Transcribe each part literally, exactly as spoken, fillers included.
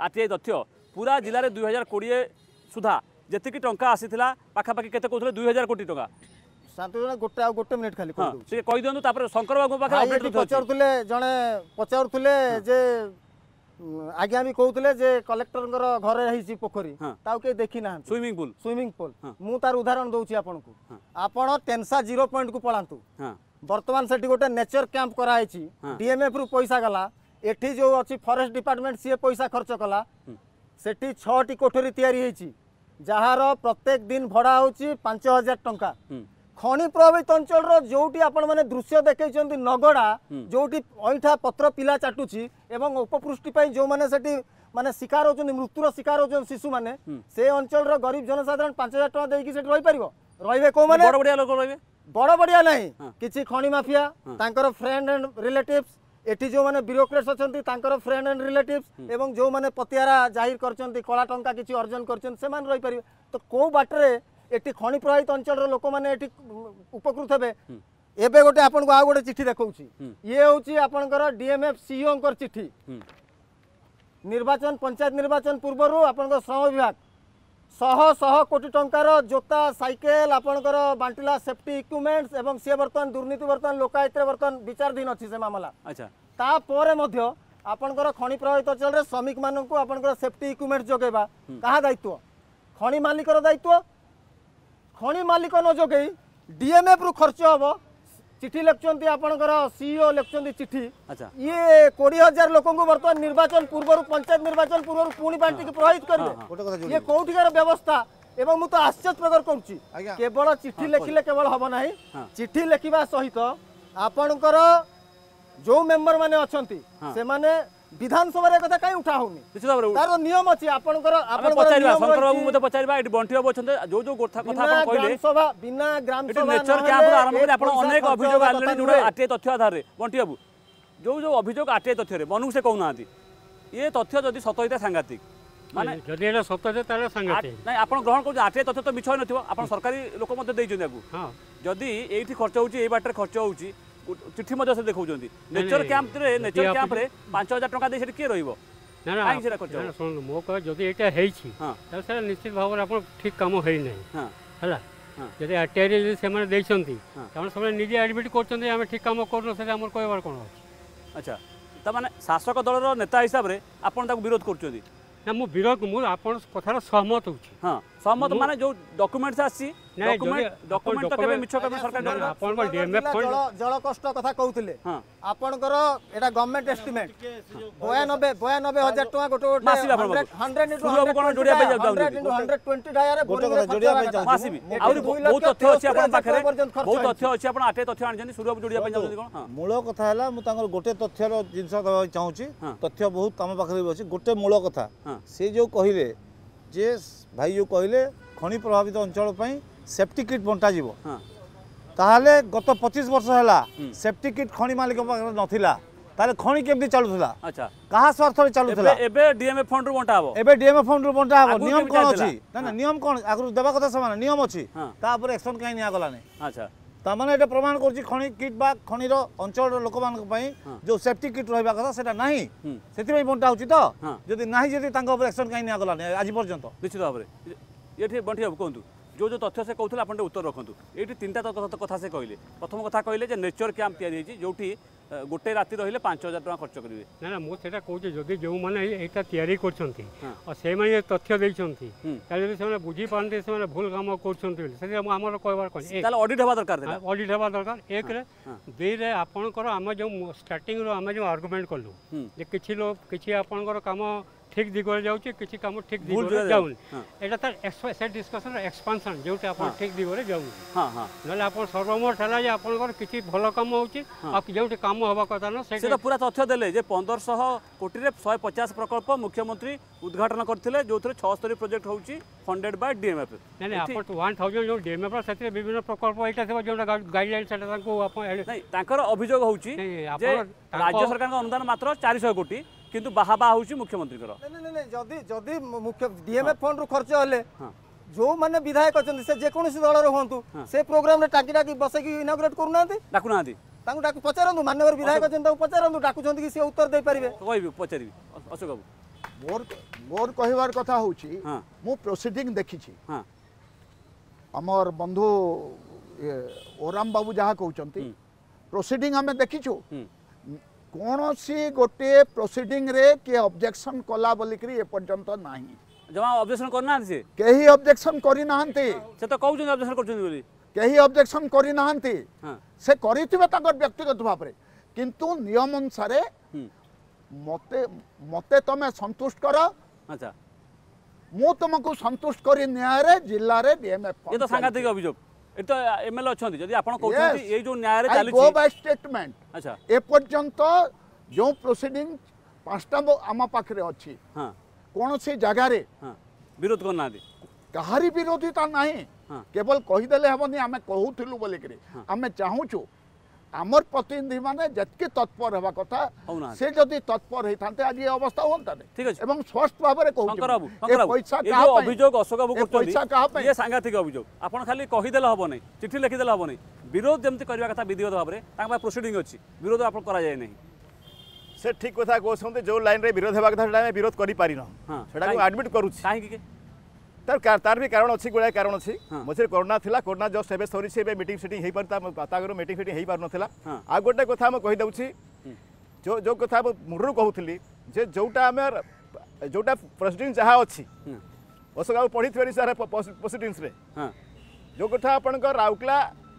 RTI तथ्य पूरा जिले में दुई हजार कोड़े सुधा जी टंका आसीला पाखापाखि केते कहते दुई हजार कोटी टंका शांति गोटे गोटे मिनिट खाली कही दिखाँ तापर शंकर बाबू पाखे पचारुले जड़े पचारुले जे आज्ञा भी कहते जे कलेक्टर घर है पोखरी कहीं देखी ना स्विमिंग पूल स्विमिंग पूल मु तार उदाहरण दूसरी आपन को आपण टेंसा जीरो पॉइंट को पलांतु वर्तमान से गोटे नेचर कैंप कराई डीएमएफ रु पैसा गला एठी जो अच्छी फॉरेस्ट डिपार्टमेंट सी पैसा खर्च कला सेठी छटी कोठरी तैयारी होईची जहार प्रत्येक दिन भड़ा होची पांच हजार टंका खनि प्रभावित अंचल जोटी आपण माने दृश्य देखैछन्ती नगड़ा जोटी ऐठा पत्र पिला चाटुची एवं उपपृष्टि जो माने सेठी माने शिकार होचन्ती मृत्युर शिकार होचन शिशु माने से अंचल रो गरीब जनसाधारण पांच हजार टका देकी सेठी रहि परिबो रहिबे को माने बड़ बढ़िया लोक रहिबे बड़ बढ़िया नहीं किछि खनि माफिया तांकर फ्रेंड एंड रिलेटिव्स एटी जो माने ब्यूरोक्रेट्स अछन्ती तांकर फ्रेंड एंड रिलेटिव्स एवं जो माने पतियारा जाहिर करछन्ती कला टंका किछि अर्जन करछन से मान रहि परिबे तो को बाटरे एटी खनि प्रभावित अंचल लोक मैंने उपकृत हे एबे गोटे आपन को आ गोटे चिट्ठी देखौछि ये होछि आपनकर डीएमएफ सीईओ कर चिट्ठी निर्वाचन पंचायत निर्वाचन पूर्वरु आपनकर श्रम विभाग शह शह कोटी टंकार जोता साइकेल आपनकर बांटिला सेफ्टी इक्विपमेंट्स एवं से बर्तन दुर्नीति बर्तन लोकायत बर्तन विचाराधीन अछि से मामला अच्छा ता परे मध्य आपनकर खनि प्रभावित अंचल रे श्रमिक मानन को आपनकर सेफ्टी इक्विपमेंट्स जोगेबा कहा दायित्व खनि मालिकर दायित्व खनि मालिक न जोगई डीएमएफ रु खर्च हम चिठी लिखुंट आपंकर सीईओ लिखुंट चिठी ये कोड़ी हजार लोक बर्तमान निर्वाचन पूर्व पंचायत निर्वाचन पूर्व पुणी बांटिक प्रभावित करेंगे ये कौटिकार व्यवस्था एवं मुझे आश्चर्य प्रकट करुच्ची केवल चिठी लिखिले केवल हम ना चिठी लिखा सहित आपणकर जो मेंबर माने अछंती से माने विधानसभा कथा कहीं उठा होनी तार नियम अछि आपनकर आपनकर शंकर बाबू मते पचारबा एटी बंटी बाबू अछंते जो जो कथा आपण कहले सभा बिना ग्राम सभा नेचर कैंप आरंभ करे आपण अनेक अभियोग आलरेडी जुड़े आरटीआई तथ्य आधार रे बंटी बाबू जो जो अभियोग आरटीआई तथ्य रे मनु से कहउनांती ये तथ्य जदी सत होइता सांगातिक माने जदी एटा सत होइता ताले सांगातिक नै आपण ग्रहण कर आरटीआई तथ्य तो मिछ होय नथिबो आपण सरकारी लोक मते देइ जंदी आगु हां जदी एठी खर्च होउची ए बाटर खर्च होउची चिट्ठी मध्य से देखा नेचर कैंप रे नेचर कैंप रे पांच हजार टका दे से किए रहिबो ना ना सुन मो कह जदी एटा हेछि त से निश्चित भाव रे आपण ठीक काम हेइ नै हां हला जदी आरटीआई रे से माने दैछंती त सब निजे एडमिट करछंती हम ठीक काम करनो से हमर कहबार कोन अच्छा त माने शासक दल रो नेता हिसाब रे आपण ताको विरोध करछंती ना मु विरोध मु आपण कथार सहमत होछि हां सहमत माने जो डॉक्यूमेंट्स आसी डॉक्यूमेंट डॉक्यूमेंट तो केबे मिछ केबे सरकार आपण को डीएमएफ फंड जल कष्ट कथा कहउतिले आपनकर एटा गवर्नमेंट एस्टिमेट बयानबे बयानबे हजार टका गोटे गोटे सौ सुरब कोन जोडिया पे जाउ एक सौ बीस डायर गोटे जोडिया पे जाउ मासिबी और बहुत तथ्य अछि आपन पाखरे बहुत तथ्य अछि आपन आटे तथ्य आनजनी सुरब जोडिया पे जाउ कोन मूल कथा हला मु तांगर गोटे तथ्यर जिंस दबा चाहूची तथ्य बहुत काम पाखरे अछि गोटे मूल कथा से जो कहिले जे भाई जो कहले खनि प्रभावित अंचल पई सेफ्टी किट बंटा जीवो ताहले गत पच्चीस वर्ष हैला सेफ्टी किट खनि मालिक पाखरे नथिला ताले खनि केमती चालुथला अच्छा कहा स्वार्थ रे चालुथला एबे डीएमएफ फंड रु बंटा हबो एबे डीएमएफ फंड रु बंटा हबो नियम कोन अछि ना ना नियम कोन आगु देबा कथा समान नियम अछि ता ऊपर एक्शन काई निया गला नै अच्छा ता माने एटा प्रमाण करछि खनि किट बा खनि रो अंचल रो लोक मान पई जो सेफ्टी किट रहबा कथा सेटा नाही सेति पई बंटा होछि तो जदी नाही जदी तांका ऊपर एक्शन काई निया गला नै आज पर्यंत निश्चित भाव रे एठी बंटी हबो कोंतु जो जो तथ्य से कहते आप उत्तर रखु ये तीन टा कथा से कहले प्रथम कथा कहले नेचर कैंप तैयारी जो गोटे राति रहिले पांच हजार टका खर्च करेंगे ना ना मुझे कहूँ जदि जो मैंने यहाँ तैयारी कर तथ्य देते बुझी पाते से भूल कम कर ऑडिट हवा दरकार ऑडिट हवा दरकार एक दुई आपणकर आम जो स्टार्टिंग आम जो आर्गुमेंट कलु कि लोग कि आपणकर काम ठीक दिगरे जाउछि किछि काम ठीक दिगरे जाउन एटा त से डिस्कशन एक्सपेंशन जोटे आपण ठीक दिगरे जाउन हां हां नले आपण सर्वमोट हला जे आपनकर किछि भलो काम होउछि आ जोटे काम होबा कथा न से तो पूरा तथ्य देले जे पंद्रह सौ कोटी रे एक सौ पचास प्रकल्प मुख्यमंत्री उद्घाटन करथिले जोथरे छिहत्तर प्रोजेक्ट होउछि फंडेड बाय डीएमएफ नै आपण एक हजार जो डीएमएफ सेते विभिन्न प्रकल्प एटा सेवा जोटा गाइडलाइन सेटा ताको आपण नै तांकर अभियोग होउछि जे राज्य सरकार का अनुदान मात्र चार सौ कोटी किंतु बाहाबा होउछि मुख्यमंत्री कर नै नै नै जदी जदी मुख्य डीएमएफ फंड रु खर्च हले जो माने विधायक अछन से जे कोनोसी दल रे होंतु से प्रोग्राम रे टाकी टाकी बसे की इनॉग्रेट करू नांती डाकू नांती तांको डाकू पचारंतु मान्यवर विधायक अछन तांको पचारंतु डाकू छंती कि से उत्तर दे परिबे कहबी पचारिबी अशोक बाबू मोर मोर कहबार कथा होची हाँ मु प्रोसीडिंग देखी हाँ हमर बंधु ये ओराम बाबू जहाँ कहते प्रोसीडिंग आम देखीचु कौन सी गोटे प्रोसीडिंग रे के ऑब्जेक्शन कला बोलिकरी ए पर्यंत नाही जमा ऑब्जेक्शन करना से केही ऑब्जेक्शन करी नाहंती से तो कहउछन ऑब्जेक्शन करछन बोली केही ऑब्जेक्शन करी नाहंती हां से करिथिबे ताकर व्यक्तिगत भाव रे किंतु नियम अनुसार मते मते तमे संतुष्ट कर अच्छा मु तुमको संतुष्ट करी न्याय रे जिल्ला रे डीएमएफ ये तो सांघातिक अभियोग ए तो एमएलए अछंती जदी आपण कहउछन ए जो न्याय रे आई चाली गो बाय स्टेटमेंट अच्छा ए पर्यंत जो प्रोसीडिंग पांचटा आम पाखरे अछि हां कौन सी जगह रे हां विरोध करना दे कहारी विरोधिता नहीं हाँ केवल कहीदेले हेबनी आमे कहूथिलु बोली करी आमे चाहूछु आमर प्रतिनिधि माने जतके तत्पर हेबा कथा से जदी तत्पर हेथांते आज ये अवस्था होंता ने ठीक अछि एवं स्पष्ट भाबरे कहूछु शंकर बाबू शंकर बाबू पैसा ये का जो अभियोग अशोक बाबू पैसा करछन का ये सांघातिक अभियोग आपण खाली कहीदेले हबो नै चिट्ठी लिखि देले हबो नै विरोध जेमति करबा कथा विधिवत भाबरे ताका प्रोसीडिंग अछि विरोध आपण करा जाय नै से ठीक कथा कहते जो लाइन रे विरोध हेबा कथा सेटा विरोध करि पारि न हाँ सेटा को एडमिट करूछि काहे कि तार तार भी कारण अच्छी गुड़ाए कारण अच्छी मझे कोरोना थिला कोरोना जस्ट एबे सरी से मीटिंग सेटिंग हेई परता तागर मीटिंग सेटिंग हेई पार नथिला आ गोटे कथा हम कहि दउछि जो जो कथा मुरु कहउथली जे जोटा हमर जोटा प्रेसिडेंट जहा अछि ओसगा पढी थेरी सारे प्रेसिडेंट्स रे हां जो कथा अपन को राउकला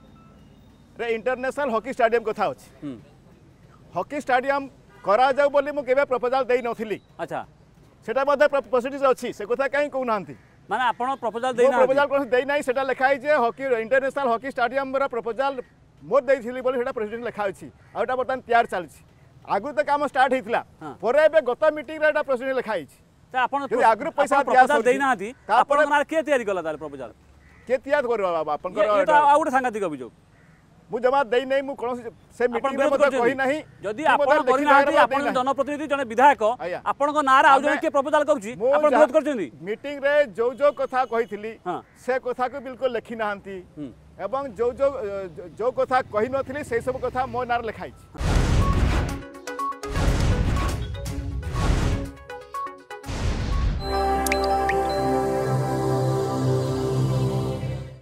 रे इंटरनेशनल हॉकी स्टेडियम कथा अछि हॉकी स्टेडियम करा जाउ बोली मु केबे प्रपोजल देई नथिली अच्छा सेटा मध्ये प्रोसीडिंग अछि से कथा काई कहू नांती माने आपण प्रपोजल देई ना प्रपोजल कोन देई नाही सेटा लिखाई जे हॉकी इंटरनेशनल हॉकी स्टेडियम रा प्रपोजल मोर देइथिली बोली सेटा प्रेसिडेंट लिखा अछि आउटा बर्तन तैयार चलछि आगु त काम स्टार्ट हेतिला परे बे गत मीटिंग रा एटा प्रेसिडेंट लिखाई अछि त आपण आगु पैसा प्रपोजल देई नाथि आपण मार के तैयारी कला तार प्रपोजल के तैयार करबा आपण ये तो आउट सांगातिक अभियोग मु जमा देई नै मु कोन से मीटिंग रे मत कहि नाही जदी आपण करि नाथि आपण जनप्रतिनिधि जने विधायक आपण को नारा आउ जने के प्रपोजल करूची आपण विरोध करछनी मीटिंग रे जो जो कथा कहिथिली से कथा को बिल्कुल लिखि नाहंती एवं जो जो जो कथा कहि नथिली से सब कथा मो नार लिखाई